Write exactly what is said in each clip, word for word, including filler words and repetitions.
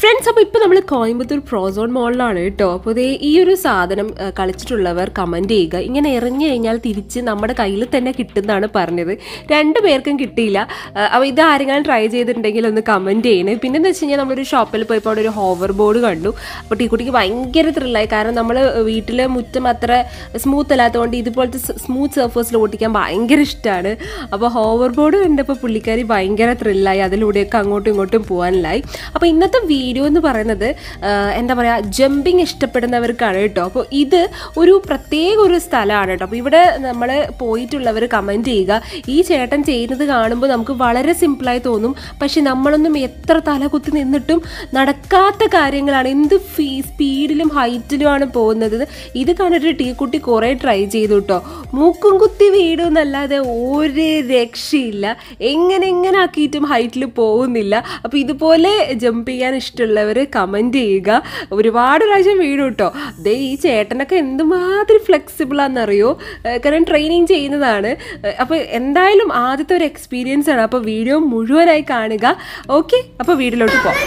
Friends, അപ്പോൾ ഇപ്പോൾ നമ്മൾ കോയമ്പത്തൂർ പ്രോസോൺ മോളിലാണ് കേട്ടോ. അപ്പോൾ ഇതേ ഈ ഒരു സാധനം കളിച്ചിട്ടുള്ളവർ കമൻറ്റ് ചെയ്യുക. ഇങ്ങനെ എറിഞ്ഞു കഴിഞ്ഞാൽ തിരിച്ച് നമ്മുടെ കയ്യിൽ തന്നെ കിട്ടുന്നതാണ് പറഞ്ഞത്. രണ്ടു പേർക്കും കിട്ടിയില്ല. അപ്പോൾ ഇത് ആരെങ്കിലും ട്രൈ ചെയ്തിട്ടുണ്ടെങ്കിൽ ഒന്ന് കമൻറ്റ് ചെയ്യണേ. പിന്നെ എന്ന് വെച്ച് കഴിഞ്ഞാൽ നമ്മളൊരു ഷോപ്പിൽ പോയപ്പോൾ അവിടെ ഒരു ഹോവർ ബോർഡ് കണ്ടു. അപ്പോൾ ടീക്കുട്ടിക്ക് ഭയങ്കര ത്രില്ലായി. കാരണം നമ്മൾ വീട്ടിൽ മുറ്റം അത്ര സ്മൂത്ത് അല്ലാത്തതുകൊണ്ട് ഇതുപോലത്തെ സ്മൂത്ത് സർഫേസിൽ ഓട്ടിക്കാൻ ഭയങ്കര ഇഷ്ടമാണ്. അപ്പോൾ ഹോവർ ബോർഡ് കണ്ടപ്പോൾ പുള്ളിക്കാരി ഭയങ്കര ത്രില്ലായി. അതിലൂടെയൊക്കെ അങ്ങോട്ടും ഇങ്ങോട്ടും പോകാനില്ലായി. അപ്പോൾ ഇന്നത്തെ വീഡിയോ എന്ന് പറയുന്നത് എന്താ പറയുക, ജമ്പിങ് ഇഷ്ടപ്പെടുന്നവർക്കാണ് കേട്ടോ. അപ്പോൾ ഇത് ഒരു പ്രത്യേക ഒരു സ്ഥലമാണ് കേട്ടോ. അപ്പോൾ ഇവിടെ നമ്മൾ പോയിട്ടുള്ളവർ കമൻറ്റ് ചെയ്യുക. ഈ ചേട്ടൻ ചെയ്യുന്നത് കാണുമ്പോൾ നമുക്ക് വളരെ സിമ്പിളായി തോന്നും, പക്ഷെ നമ്മളൊന്നും എത്ര തലകുത്തി നിന്നിട്ടും നടക്കാത്ത കാര്യങ്ങളാണ്. എന്ത് ഫീ സ്പീഡിലും ഹൈറ്റിലുമാണ് പോകുന്നത്. ഇത് കണ്ടിട്ട് ടീക്കുട്ടി കുറേ ട്രൈ ചെയ്തു കേട്ടോ. മൂക്കും കുത്തി വീടുമെന്നല്ലാതെ ഒരു രക്ഷയില്ല. എങ്ങനെ എങ്ങനെ ആക്കിയിട്ടും ഹൈറ്റിൽ പോകുന്നില്ല. അപ്പോൾ ഇതുപോലെ ജമ്പ് ചെയ്യാൻ ഇഷ്ടമുള്ളവർ കമൻറ്റ് ചെയ്യുക. ഒരുപാട് പ്രാവശ്യം വീടും കേട്ടോ. ദേ ഈ ചേട്ടനൊക്കെ എന്തുമാതിരി ഫ്ലെക്സിബിളാണെന്നറിയോ. കാരണം ട്രെയിനിങ് ചെയ്യുന്നതാണ്. അപ്പോൾ എന്തായാലും ആദ്യത്തെ ഒരു എക്സ്പീരിയൻസ് ആണ്. അപ്പോൾ വീഡിയോ മുഴുവനായി കാണുക. ഓക്കെ, അപ്പോൾ വീഡിയോയിലോട്ട് പോകാം.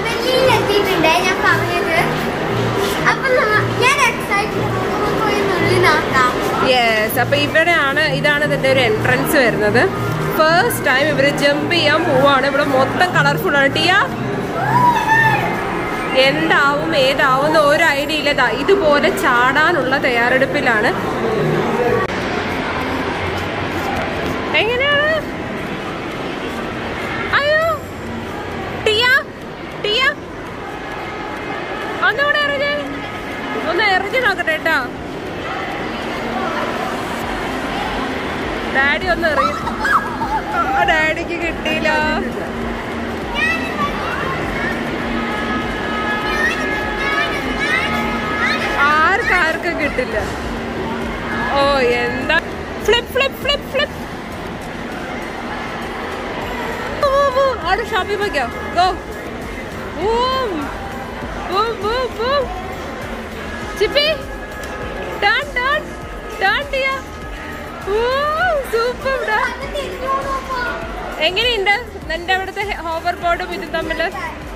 യെസ്, അപ്പോൾ ഇവിടെയാണ്, ഇതാണ് ഇതിൻ്റെ ഒരു എൻട്രൻസ് വരുന്നത്. ഫസ്റ്റ് ടൈം ഇവർ ജമ്പ് ചെയ്യാൻ പോവാണ്. ഇവിടെ മൊത്തം കളർഫുൾ ആണ്. ടിയ എന്താവും ഏതാവും എന്ന് ഒരു ഐഡിയ ഇല്ല. ഇതുപോലെ ചാടാനുള്ള തയ്യാറെടുപ്പിലാണ്. എങ്ങനെയാണ്? അയ്യോ ടിയ ടിയ ഒന്നുകൂടെ എറിഞ്ഞ് ഒന്ന് എറിഞ്ഞ് നോക്കട്ടെ കേട്ടോ. ഡാഡി ഒന്ന് എറിയും. ഡാഡിക്ക് കിട്ടിയില്ല. ആർക്കാർക്കും കിട്ടില്ല. ഓ എന്താ ഫ്ലിപ്പ് ഫ്ലിപ്പ് ഫ്ലിപ്പ് ഫ്ലിപ്പ്. അവിടെ ഷോപ്പിൽ പോയിക്കോ. Go boom boom boom boom. Chippi turn turn turn Tia. Super. എങ്ങനെയുണ്ട് നിന്റെ അവിടുത്തെ ഹോവർ ബോർഡും ഇതും തമ്മില്?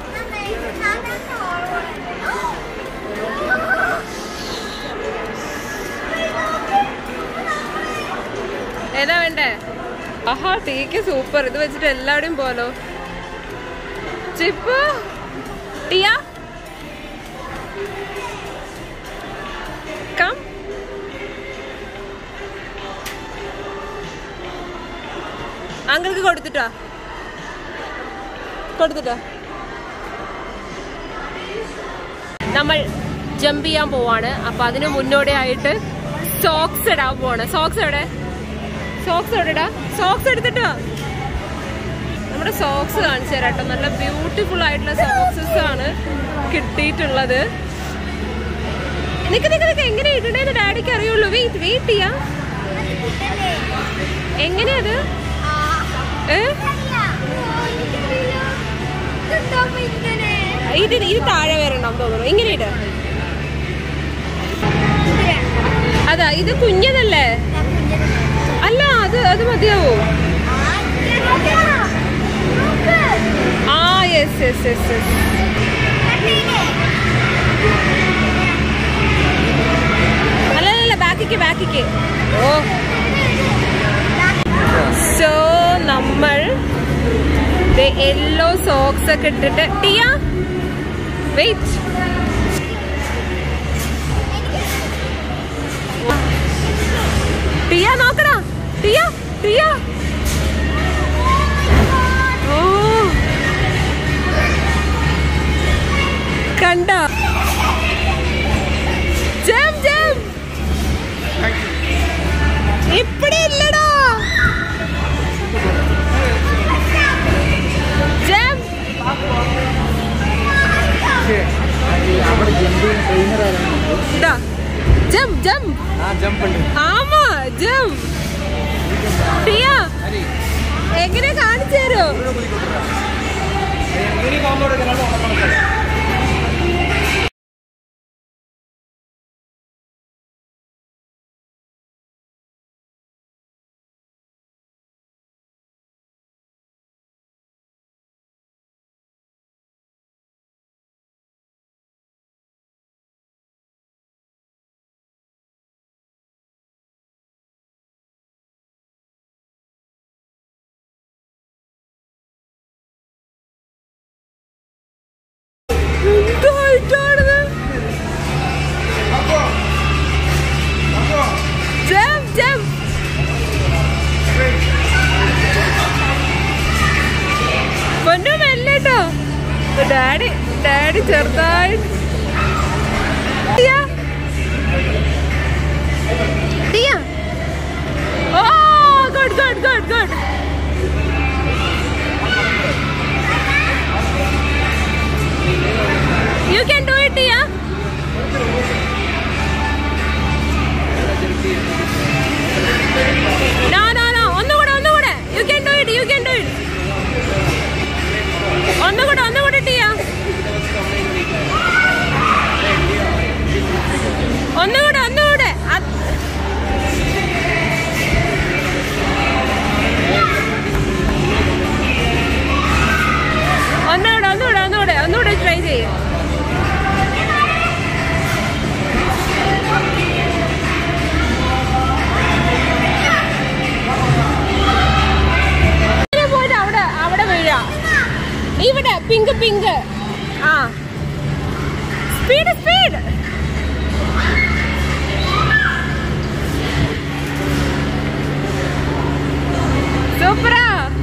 ഏതാ വേണ്ടേ? ആഹാ, ടീക്ക് സൂപ്പർ. ഇത് വെച്ചിട്ട് എല്ലാവരുടെയും പോലോ. ചിപ്പു ടിയ കം. അങ്കിൾക്ക് കൊടുത്തിട്ടോ കൊടുത്തിട്ടോ നമ്മൾ ജമ്പ് ചെയ്യാൻ പോവാണ്. അപ്പൊ അതിന് മുന്നോടിയായിട്ട് സോക്സ് ഇടാൻ പോവാണ്. സോക്സ് എവിടെ? സോക്സ് എവിടെടാ? സോക്സ് എടുത്തിട്ടോ. നമ്മുടെ സോക്സ് കാണിച്ചു തരാം കേട്ടോ. നല്ല ബ്യൂട്ടിഫുൾ ആയിട്ടുള്ള സോക്സസ് ആണ് കിട്ടിയിട്ടുള്ളത്. നിക്ക് നിക്ക് നിക്ക് എങ്ങനെ ഇടണേന്ന് ഡാഡിക്ക് അറിയുള്ളൂ. വെയിറ്റ് വെയിറ്റ് ചെയ്യാ. എങ്ങനെയത്? ഇത് ഇത് താഴെ വരണം തോന്നുന്നു. ഇങ്ങനെ ഇട്. അതാ ഇത് കുഞ്ഞതല്ലേ? അല്ല, അത് അത് മതിയാവോ? ആ യെസ് യെസ് യെസ് യെസ്. അല്ലല്ല, ബാക്കിക്ക് ബാക്കിക്ക്. ഓ, സോ നമ്മൾ യെല്ലോ സോക്സ് ഒക്കെ ഇട്ടിട്ട് ടിയ വെയിറ്റ്. ടിയ നോക്കടാ. ടിയ ടിയ ഓ കണ്ട. ജം ജം ഇപ്പടി ഇല്ലടാ. ജം ജം ആമാ ജം. ടിയ എങ്ങനെ കാണിച്ചു തരോ? ഡാഡി ചെറുതായിട്ട് oh good good good good. You can do it, Tia. No, no, no. Onnu kuda, onnu kuda. You can do it. You can do it. Onnu kuda, onnu kuda, Tia. Onnu kuda, onnu kuda. Onnu kuda, onnu kuda, onnu kuda, onnu kuda try cheyu. ഇവിടെ pink pink ആ speed speed. സൂപ്പറാ.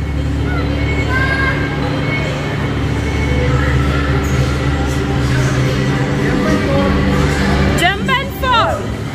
Jump and fall.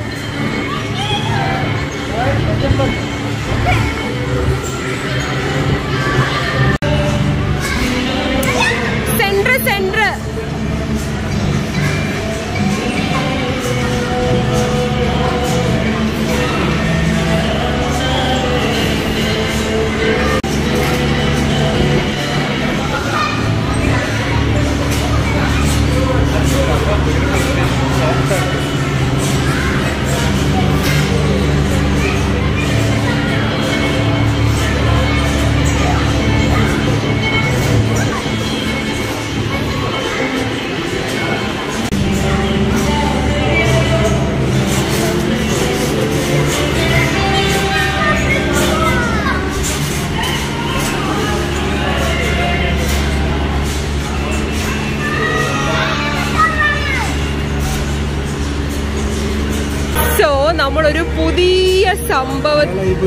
നമ്മളൊരു പുതിയ സംഭവം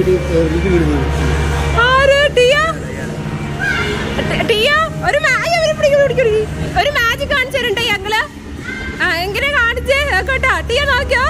ഒരു magic കാണിച്ചു തരണ്ടേ ഞങ്ങള്? ആ എങ്ങനെ കാണിച്ചേ കേട്ടാ? ടിയ നോക്കിയോ?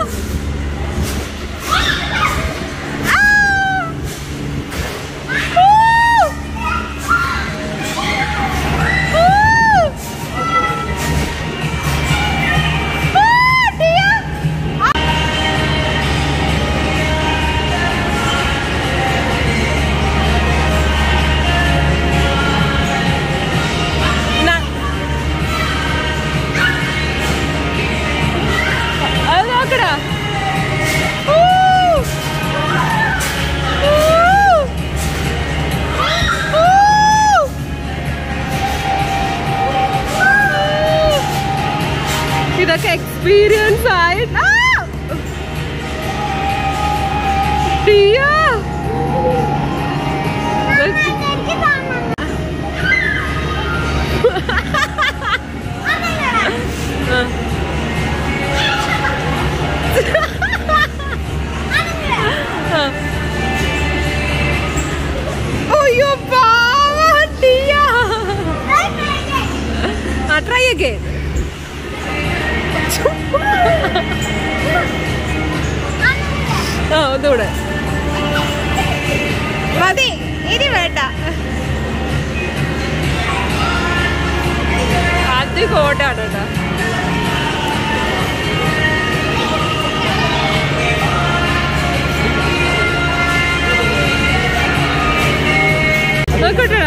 ഇതൊക്കെ എക്സ്പീരിയൻസ് ആയിട്ട് അയ്യോ ട്രൈ അഗൈൻ. ആ ഒന്നുകൂടെ മതി, ഇനി വേണ്ട. അത് കോട്ടാണ് കേട്ടോ. നോക്കട്ടാ.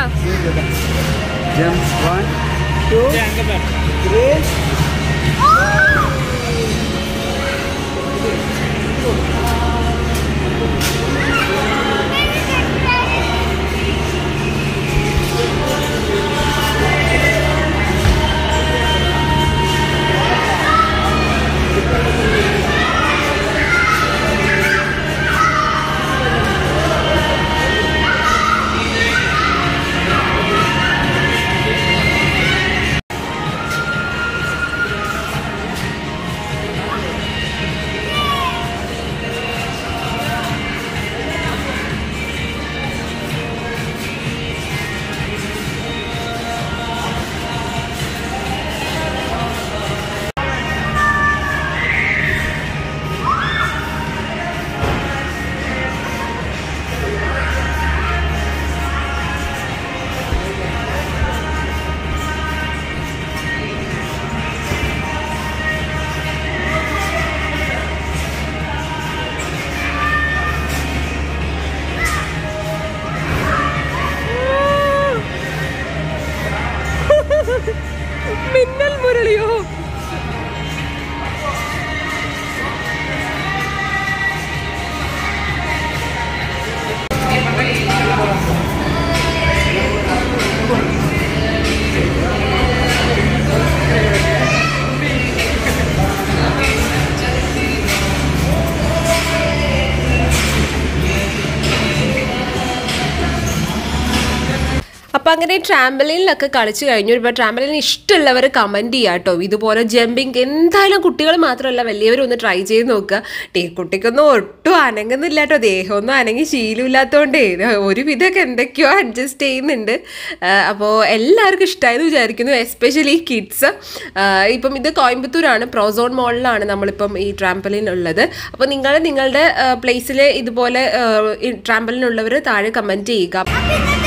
അപ്പോൾ അങ്ങനെ ട്രാമ്പലിനിലൊക്കെ കളിച്ച് കഴിഞ്ഞു. ഇപ്പോൾ ട്രാമ്പലിന് ഇഷ്ടമുള്ളവർ കമൻറ്റ് ചെയ്യുക കേട്ടോ. ഇതുപോലെ ജമ്പിങ് എന്തായാലും കുട്ടികൾ മാത്രമല്ല വലിയവരും ഒന്ന് ട്രൈ ചെയ്ത് നോക്കുക. ടീ കുട്ടിക്കൊന്നും ഒട്ടും അനങ്ങുന്നില്ല കേട്ടോ. ദേഹമൊന്നും അനങ്ങി ശീലമില്ലാത്തതുകൊണ്ടേ ഒരുവിധമൊക്കെ എന്തൊക്കെയോ അഡ്ജസ്റ്റ് ചെയ്യുന്നുണ്ട്. അപ്പോൾ എല്ലാവർക്കും ഇഷ്ടമായെന്ന് വിചാരിക്കുന്നു, എസ്പെഷ്യലി കിഡ്സ്. ഇപ്പം ഇത് കോയമ്പത്തൂരാണ്, പ്രോസോൺ മോളിലാണ് നമ്മളിപ്പം ഈ ട്രാമ്പലിൻ ഉള്ളത്. അപ്പോൾ നിങ്ങൾ നിങ്ങളുടെ പ്ലേസിൽ ഇതുപോലെ ട്രാമ്പലിനുള്ളവർ താഴെ കമൻറ്റ് ചെയ്യുക.